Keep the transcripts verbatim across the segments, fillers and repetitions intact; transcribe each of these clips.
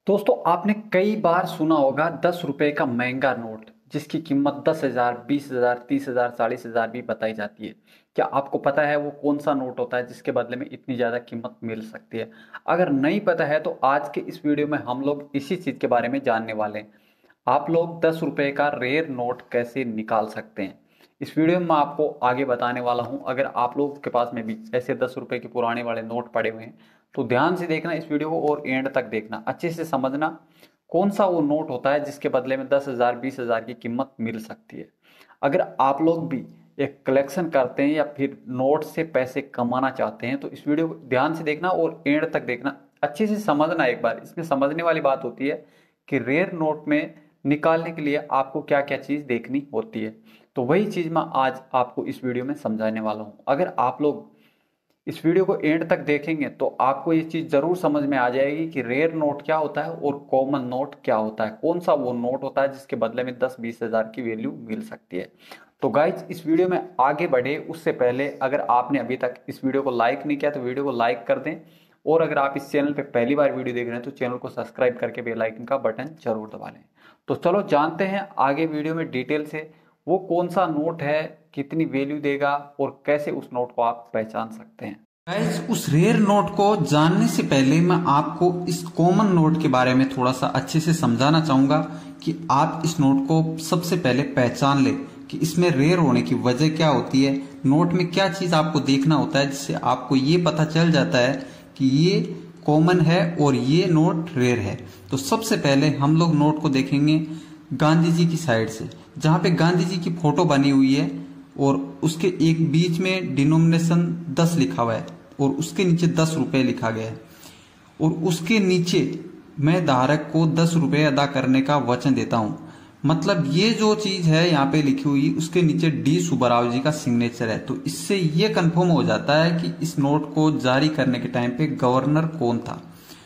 दोस्तों आपने कई बार सुना होगा दस रुपए का महंगा नोट जिसकी कीमत दस हजार बीस हजार तीस हजार चालीस हजार भी बताई जाती है। क्या आपको पता है वो कौन सा नोट होता है जिसके बदले में इतनी ज्यादा कीमत मिल सकती है? अगर नहीं पता है तो आज के इस वीडियो में हम लोग इसी चीज के बारे में जानने वाले हैं। आप लोग दस रुपए का रेयर नोट कैसे निकाल सकते हैं इस वीडियो में मैं आपको आगे बताने वाला हूं। अगर आप लोगों के पास में भी ऐसे दस रुपए के पुराने वाले नोट पड़े हुए हैं तो ध्यान से देखना इस वीडियो को और एंड तक देखना, अच्छे से समझना कौन सा वो नोट होता है जिसके बदले में दस हजार बीस हजार की कीमत मिल सकती है। अगर आप लोग भी एक कलेक्शन करते हैं या फिर नोट से पैसे कमाना चाहते हैं तो इस वीडियो को ध्यान से देखना और एंड तक देखना, अच्छे से समझना। एक बार इसमें समझने वाली बात होती है कि रेयर नोट में निकालने के लिए आपको क्या क्या चीज देखनी होती है, तो वही चीज मैं आज आपको इस वीडियो में समझाने वाला हूं। अगर आप लोग इस वीडियो को एंड तक देखेंगे तो आपको ये चीज जरूर समझ में आ जाएगी कि रेयर नोट क्या होता है और कॉमन नोट क्या होता है, कौन सा वो नोट होता है जिसके बदले में दस बीस हजार की वैल्यू मिल सकती है। तो गाइज इस वीडियो में आगे बढ़े उससे पहले अगर आपने अभी तक इस वीडियो को लाइक नहीं किया तो वीडियो को लाइक कर दें, और अगर आप इस चैनल पे पहली बार वीडियो देख रहे हैं तो चैनल को सब्सक्राइब करके बेल आइकन का बटन जरूर दबा लें। तो चलो जानते हैं आगे वीडियो में डिटेल से वो कौन सा नोट है, कितनी वैल्यू देगा और कैसे उस नोट को आप पहचान सकते हैं। गाइस उस रेयर नोट को जानने से पहले मैं आपको इस कॉमन नोट के बारे में थोड़ा सा अच्छे से समझाना चाहूंगा कि आप इस नोट को सबसे पहले पहचान ले कि इसमें रेयर होने की वजह क्या होती है, नोट में क्या चीज आपको देखना होता है जिससे आपको ये पता चल जाता है कि ये कॉमन है और ये नोट रेयर है। तो सबसे पहले हम लोग नोट को देखेंगे गांधी जी की साइड से, जहां पे गांधी जी की फोटो बनी हुई है और उसके एक बीच में डिनोमिनेशन दस लिखा हुआ है और उसके नीचे दस रुपए लिखा गया है और उसके नीचे मैं धारक को दस रुपए अदा करने का वचन देता हूं। मतलब ये जो चीज है यहाँ पे लिखी हुई उसके नीचे डी सुब्बाराव जी का सिग्नेचर है। तो इससे ये कंफर्म हो जाता है कि इस नोट को जारी करने के टाइम पे गवर्नर कौन था।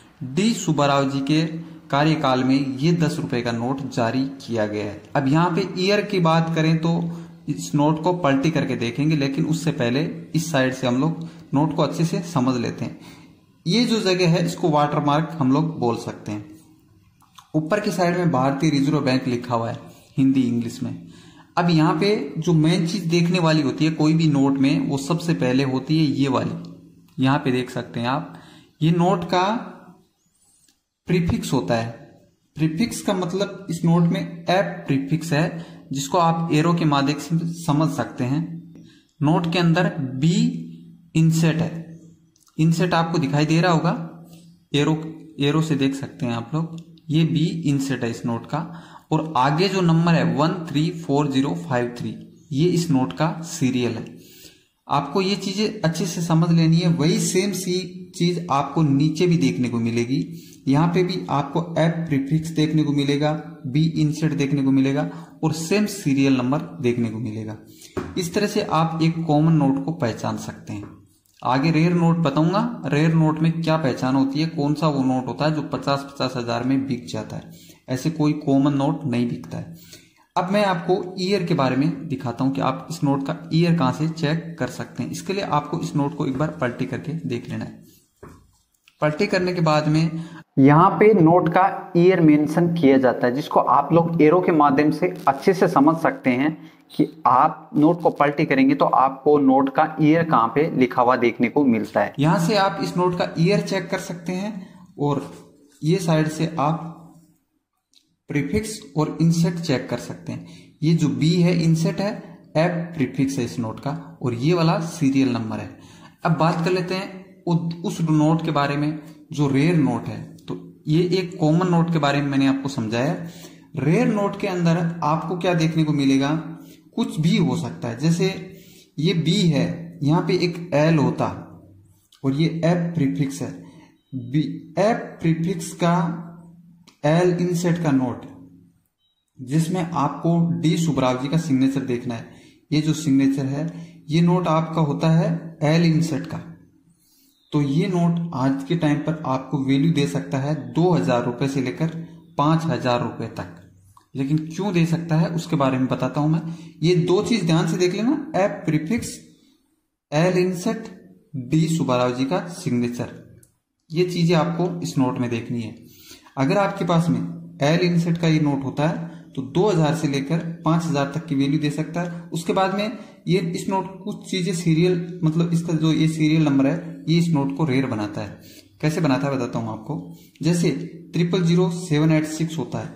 डी सुब्बाराव जी के कार्यकाल में ये दस रुपए का नोट जारी किया गया है। अब यहाँ पे ईयर की बात करें तो इस नोट को पलटी करके देखेंगे, लेकिन उससे पहले इस साइड से हम लोग नोट को अच्छे से समझ लेते हैं। ये जो जगह है इसको वाटरमार्क हम लोग बोल सकते हैं। ऊपर की साइड में भारतीय रिजर्व बैंक लिखा हुआ है हिंदी इंग्लिश में। अब यहाँ पे जो मेन चीज देखने वाली होती है कोई भी नोट में, वो सबसे पहले होती है ये वाली। यहाँ पे देख सकते हैं आप, ये नोट का प्रीफिक्स होता है। प्रीफिक्स का मतलब इस नोट में एप प्रीफिक्स है जिसको आप एरो के माध्यम से समझ सकते हैं। नोट के अंदर बी इंसेट है, इंसेट आपको दिखाई दे रहा होगा, एरो एरो से देख सकते हैं आप लोग, ये बी इंसेट है इस नोट का। और आगे जो नंबर है one three four zero five three, ये इस नोट का सीरियल है। आपको ये चीजें अच्छे से समझ लेनी है। वही सेम सी चीज आपको नीचे भी देखने को मिलेगी। यहाँ पे भी आपको एप प्रीफिक्स देखने को मिलेगा, बी इंसेट देखने को मिलेगा और सेम सीरियल नंबर देखने को मिलेगा। इस तरह से आप एक कॉमन नोट को पहचान सकते हैं। आगे रेयर नोट बताऊंगा, रेयर नोट में क्या पहचान होती है, कौन सा वो नोट होता है जो पचास पचास हजार में बिक जाता है। ऐसे कोई कॉमन नोट नहीं बिकता है। अब मैं आपको ईयर के बारे में दिखाता हूं कि आप इस नोट का ईयर कहां से चेक कर सकते हैं। इसके लिए आपको इस नोट को एक बार पलटी करके देख लेना है। पलटी करने के बाद में यहाँ पे नोट का ईयर मेंशन किया जाता है जिसको आप लोग एरो के माध्यम से अच्छे से समझ सकते हैं कि आप नोट को पलटी करेंगे तो आपको नोट का ईयर कहाँ पे लिखा हुआ देखने को मिलता है। यहाँ से आप इस नोट का ईयर चेक कर सकते हैं और ये साइड से आप प्रीफिक्स और इंसेट चेक कर सकते हैं। ये जो बी है इंसेट है, एफ प्रीफिक्स है इस नोट का और ये वाला सीरियल नंबर है। अब बात कर लेते हैं उस नोट के बारे में जो रेयर नोट है। तो ये एक कॉमन नोट के बारे में मैंने आपको समझाया। रेयर नोट के अंदर आपको क्या देखने को मिलेगा, कुछ भी हो सकता है। जैसे ये बी है, यहाँ पे एक एल होता और ये एफ प्रीफिक्स है। बी एफ प्रीफिक्स का एल इंसेट का नोट जिसमें आपको डी सुब्बाराव जी का सिग्नेचर देखना है। ये जो सिग्नेचर है ये नोट आपका होता है एल इंसेट का। तो ये नोट आज के टाइम पर आपको वैल्यू दे सकता है दो हजार रुपए से लेकर पांच हजार रुपए तक। लेकिन क्यों दे सकता है उसके बारे में बताता हूं मैं। ये दो चीज ध्यान से देख लेना, F prefix, L inset, D Subbarao ji का सिग्नेचर, ये चीजें आपको इस नोट में देखनी है। अगर आपके पास में एल इनसेट का ये नोट होता है तो दो हज़ार से लेकर पांच हज़ार तक की वैल्यू दे सकता है। उसके बाद में ये इस नोट कुछ चीजें सीरियल, मतलब इसका जो ये सीरियल नंबर है ये इस नोट को रेयर बनाता है। कैसे बनाता है बताता हूं आपको। जैसे triple zero seven eight six होता है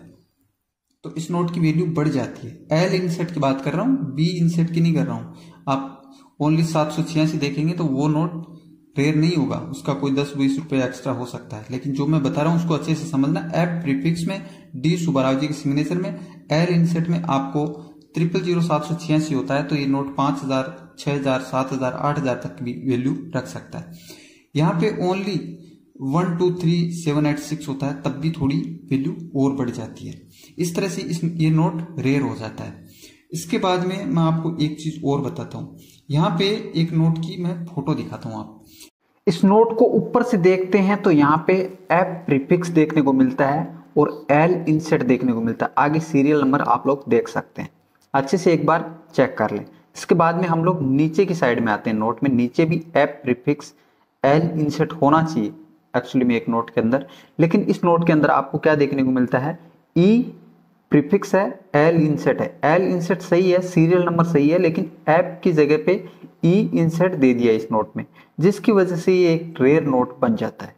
तो इस नोट की वैल्यू बढ़ जाती है। एल इनसेट की बात कर रहा हूं, बी इनसेट की नहीं कर रहा हूं। आप ओनली सात सौ छियासी देखेंगे तो वो नोट रेयर नहीं होगा, उसका कोई दस बीस रुपए एक्स्ट्रा हो सकता है। लेकिन जो मैं बता रहा हूं उसको अच्छे से समझना। एफ प्रीफिक्स में, डी सुब्बाराव जी के सिग्नेचर में, एल इनसेट में आपको ट्रिपल जीरो सात सौ छियासी होता है तो ये नोट पांच हजार, छह हजार, सात हजार, आठ हजार तक की वैल्यू रख सकता है। यहाँ पे only one two three seven eight six होता है तब भी थोड़ी वैल्यू और बढ़ जाती है। इस तरह से इस ये नोट रेयर हो जाता है। इसके बाद में मैं आपको एक चीज और बताता हूँ। यहाँ पे एक नोट की मैं फोटो दिखाता हूँ। आप इस नोट को ऊपर से देखते हैं तो यहाँ पे एफ प्रीफिक्स देखने को मिलता है और एल इंसेट देखने को मिलता है। आगे सीरियल नंबर आप लोग देख सकते हैं, अच्छे से एक बार चेक कर लें। इसके बाद में हम लोग नीचे की साइड में आते हैं। नोट में नीचे भी एफ प्रीफिक्स एल इंसेट होना चाहिए एक्चुअली में एक नोट के अंदर, लेकिन इस नोट के अंदर आपको क्या देखने को मिलता है, ई प्रीफिक्स है, एल इंसेट है। एल इंसेट सही है, सीरियल नंबर सही है, लेकिन एफ की जगह पे ई इंसेट दे दिया इस नोट में, जिसकी वजह से ये एक रेयर नोट बन जाता है।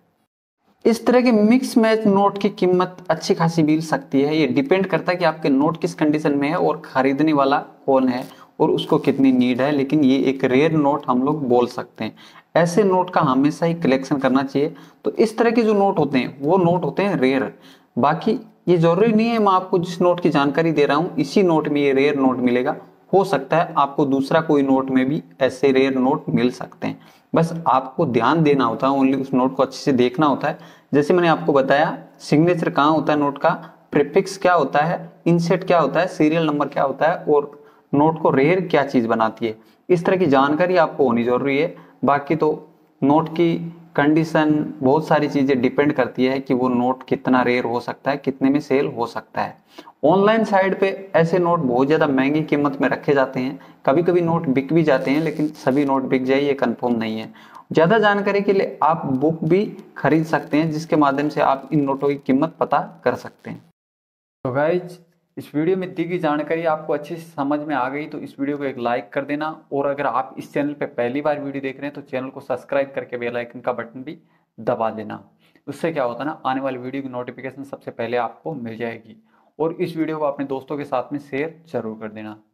इस तरह के मिक्स मैच नोट की कीमत अच्छी खासी मिल सकती है। ये डिपेंड करता है कि आपके नोट किस कंडीशन में है और खरीदने वाला कौन है और उसको कितनी नीड है, लेकिन ये एक रेयर नोट हम लोग बोल सकते हैं। ऐसे नोट का हमेशा ही कलेक्शन करना चाहिए। तो इस तरह के जो नोट होते हैं वो नोट होते हैं रेयर। बाकी ये जरूरी नहीं है मैं आपको जिस नोट की जानकारी दे रहा हूँ इसी नोट में ये रेयर नोट मिलेगा। हो सकता है आपको दूसरा कोई नोट में भी ऐसे रेयर नोट मिल सकते हैं। बस आपको ध्यान देना होता है, ओनली उस नोट को अच्छे से देखना होता है। जैसे मैंने आपको बताया सिग्नेचर कहाँ होता है नोट का, प्रीफिक्स क्या होता है, इंसेट क्या होता है, सीरियल नंबर क्या होता है और नोट को रेयर क्या चीज बनाती है, इस तरह की जानकारी आपको होनी जरूरी है। बाकी तो नोट की कंडीशन बहुत सारी चीजें डिपेंड करती है कि वो नोट कितना रेयर हो सकता है, कितने में सेल हो सकता है। ऑनलाइन साइड पे ऐसे नोट बहुत ज्यादा महंगी कीमत में रखे जाते हैं। कभी कभी नोट बिक भी जाते हैं, लेकिन सभी नोट बिक जाए ये कंफर्म नहीं है। ज्यादा जानकारी के लिए आप बुक भी खरीद सकते हैं, जिसके माध्यम से आप इन नोटों की कीमत पता कर सकते हैं। तो गाइज इस वीडियो में दी गई जानकारी आपको अच्छे से समझ में आ गई तो इस वीडियो को एक लाइक कर देना, और अगर आप इस चैनल पे पहली बार वीडियो देख रहे हैं तो चैनल को सब्सक्राइब करके बेल आइकन का बटन भी दबा देना। उससे क्या होता है ना, आने वाली वीडियो की नोटिफिकेशन सबसे पहले आपको मिल जाएगी। और इस वीडियो को अपने दोस्तों के साथ में शेयर जरूर कर देना।